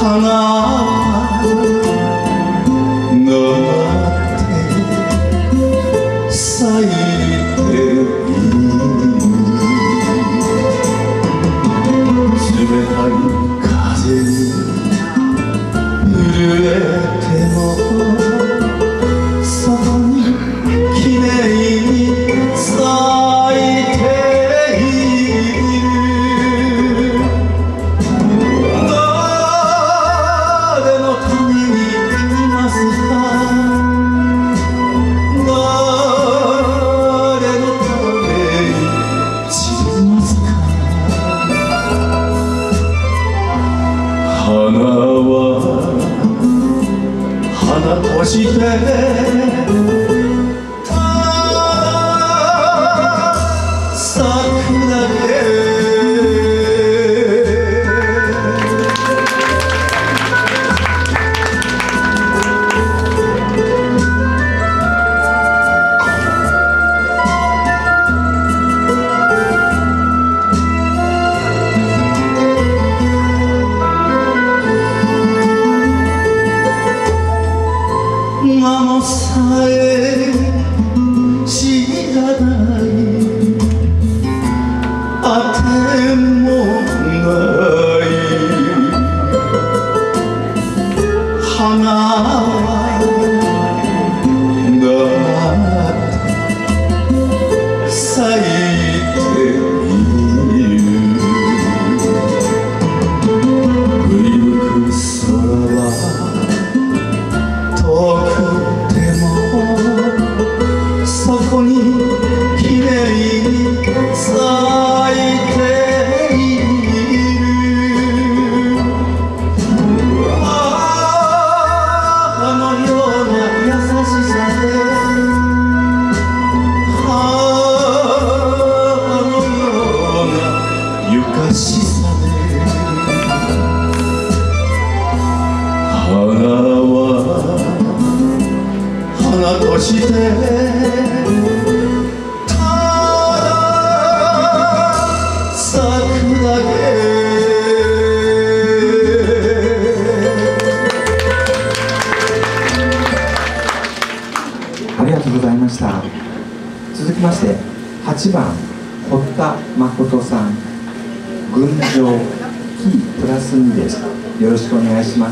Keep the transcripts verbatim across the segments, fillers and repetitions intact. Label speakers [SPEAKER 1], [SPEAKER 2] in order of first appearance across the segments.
[SPEAKER 1] 続きましてはちばん堀田誠さん、群青キープラスにです。よろしくお願いします。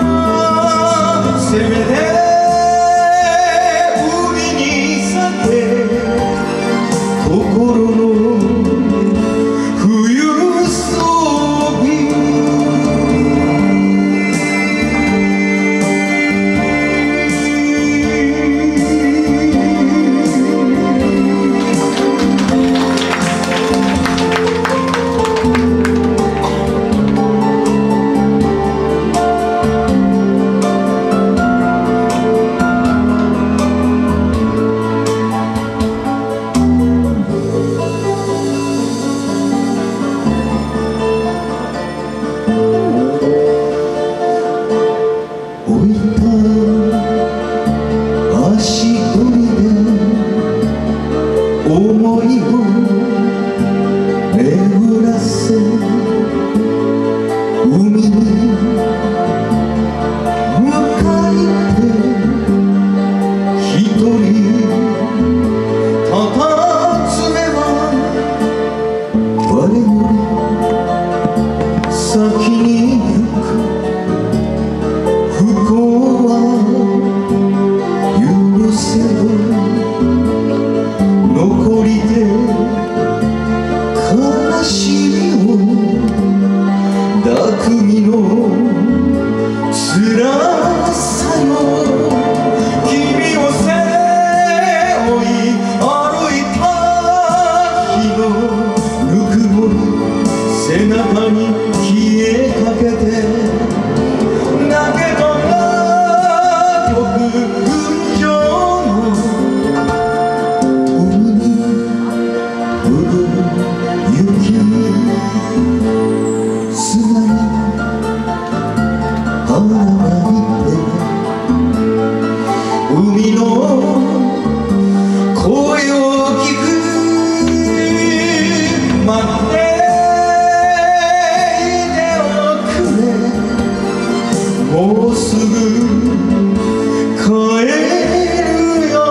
[SPEAKER 2] せめて海に咲け
[SPEAKER 1] りたたずめば我より先に行く不幸は許せど残りで悲しみを抱く身の辛さよ君を背負い歩いた日のぬくもり背中に消えかけてだけどな僕群青の海に降る雪砂に現れて海の声を聞く待っていておくれもうすぐ帰るよ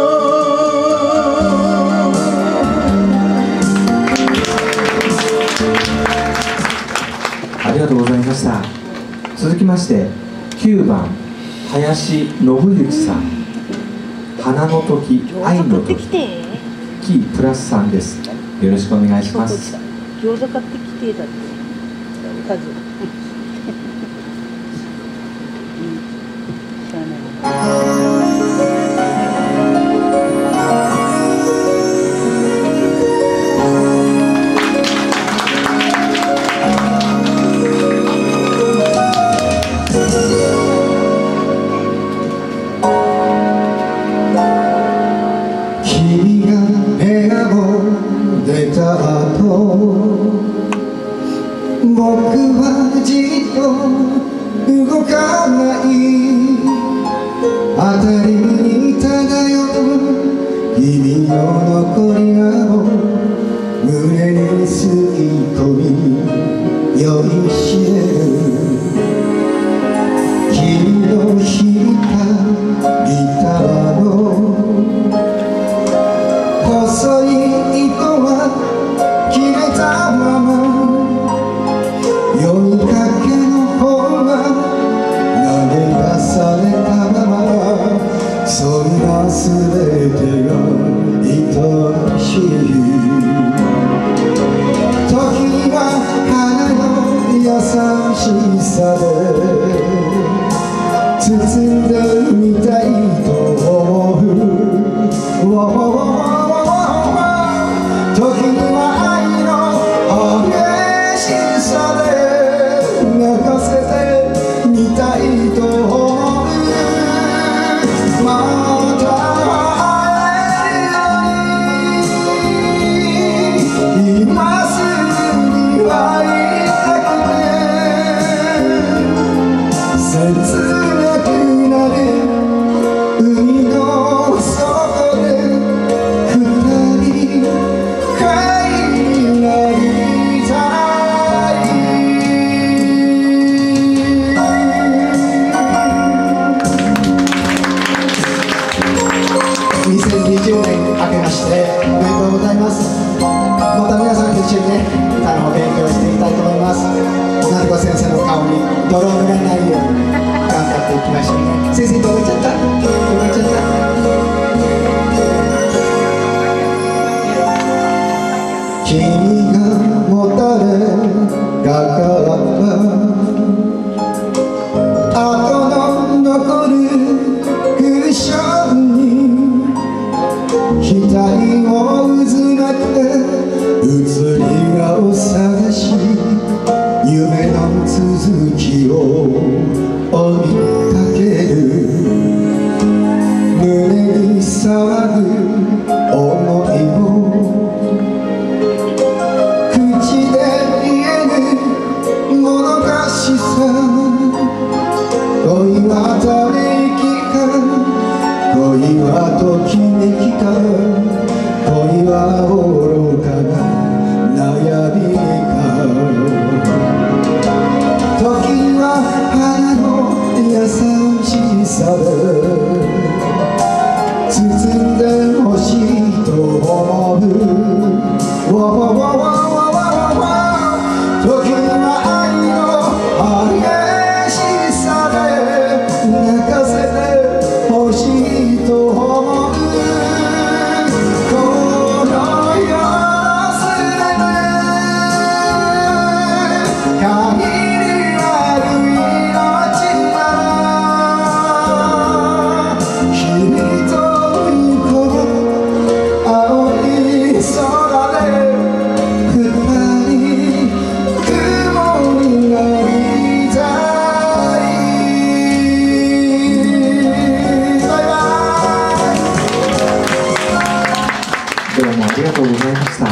[SPEAKER 1] ありがとうございました。続きましてきゅうばん林信之さん「花の時愛の時」キープラスさんです。よろしくお願いします。
[SPEAKER 2] 餃子買ってきてだって数
[SPEAKER 1] 君が部屋を出た後僕はじっと動かない辺りに漂う君の残り香を胸に吸い込み酔いしれる君の引いたギターの細い糸は切れたまま酔いかけの方が投げ出されたままそんな全てが愛しい時は花の優しさで包んでみたいと思う時には愛の激しさで泣かせてみたいと思うまた会えるように今すぐに会いたくて切なくなる海の底で二人にせんにじゅうねん明けましておめでとうございます。また皆さんと一緒にね歌の勉強していきたいと思います。なるこ先生の顔に泥を塗らないように頑張っていきましょうね。先生どこ行っちゃったどこ行っちゃった君がもたれかかった後の残るクッションに額をうずめて移り顔探し夢の続きを追いかける胸に騒ぐ想いを口で言えぬもどかしさ恋はため息か恋はときめきか恋は愚かな悩みか時は花の優しさで包包んでほしいと思う。わわわわわわわ時には愛の激しさで泣かせてほしいと思う。この世のすべて限りある命なら君と行こう青い空で二人雲になりたい。バイバイ。
[SPEAKER 3] どうもありがとうございました。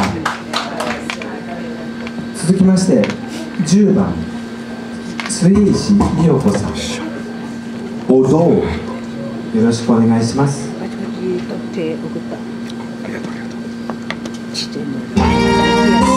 [SPEAKER 3] 続きましてじゅうばん末石美代子さん、おどうよろしくお願いします。
[SPEAKER 2] パチパチと手送った。
[SPEAKER 4] ありがとうありがとう。
[SPEAKER 2] ちっちゃいの。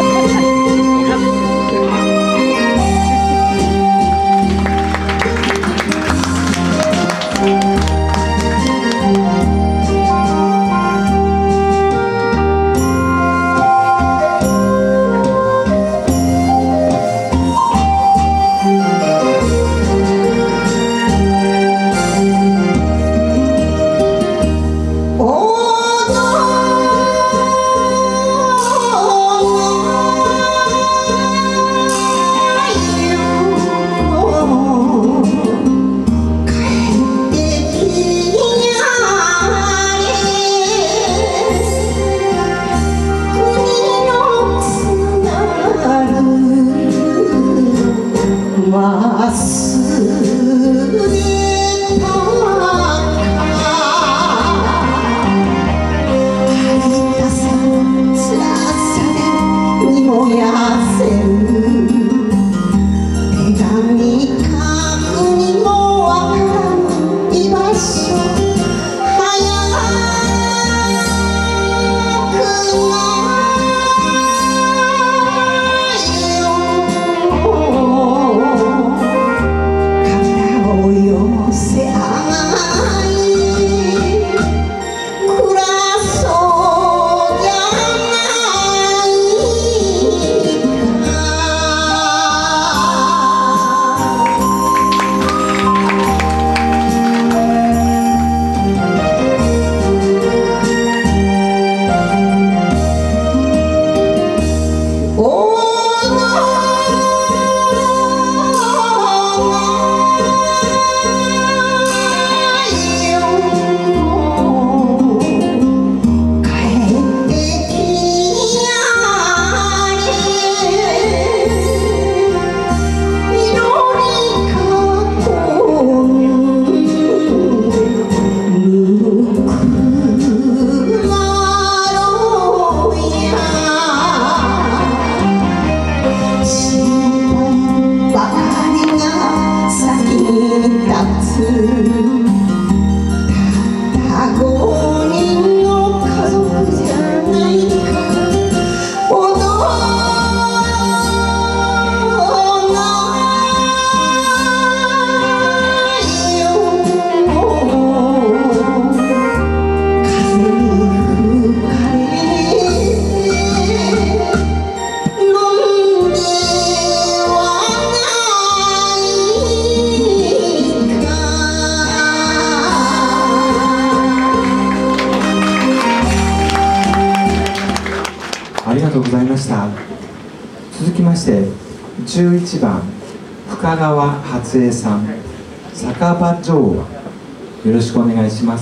[SPEAKER 3] ありがとうございました。続きましてじゅういちばん深川初江さん、酒場女王、よろしくお願いします。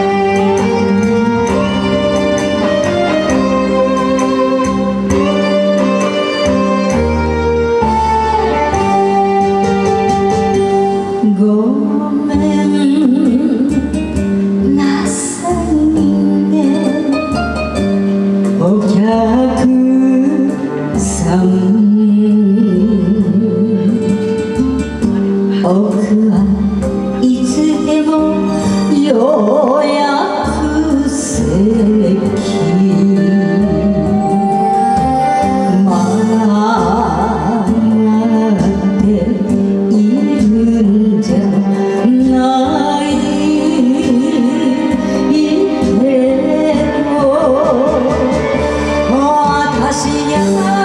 [SPEAKER 1] 「
[SPEAKER 5] 僕はいつでもようやく席待っているんじゃないけど私が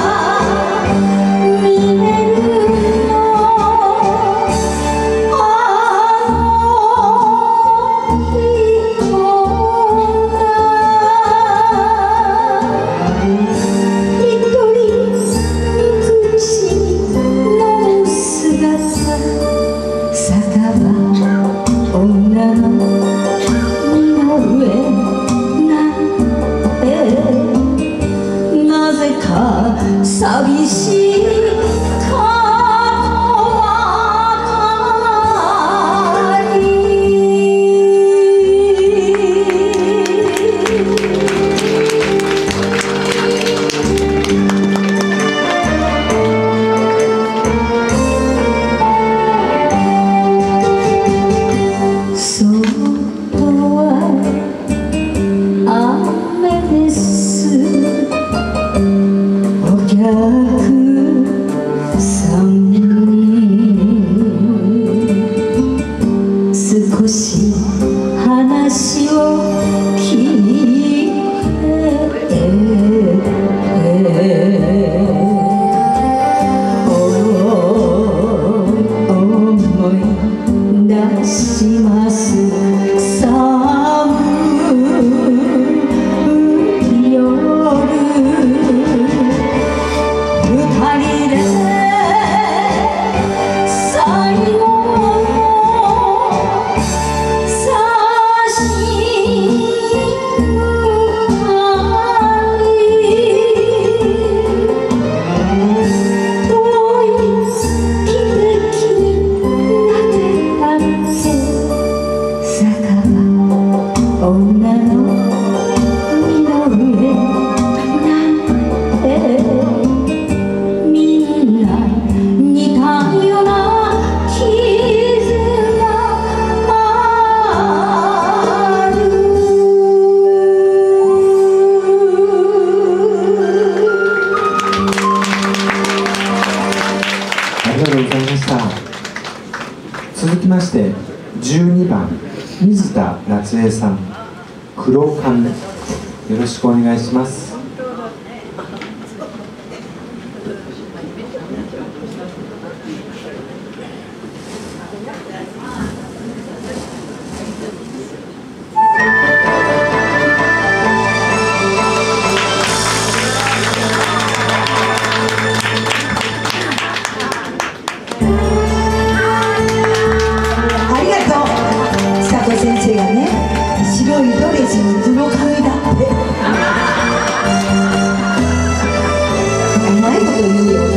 [SPEAKER 5] 寂しい過去ばかりそっとは雨ですお客さん少し話を聞いて思い出します寒い夜
[SPEAKER 3] 続きましてじゅうにばん水田夏江さん「黒髪」よろしくお願いします。
[SPEAKER 5] 白いドレスに黒髪だってうまいこと言うよ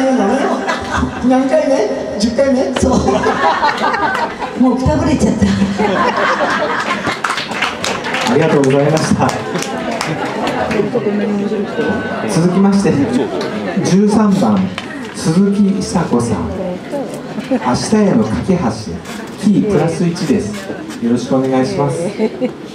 [SPEAKER 1] 目なのよ。何回目？じゅっかいめ？
[SPEAKER 5] そうもうくたぶれちゃった
[SPEAKER 3] ありがとうございました。続きましてじゅうさんばん鈴木久子さん、明日への架け橋キープラスいちです。よろしくお願いします。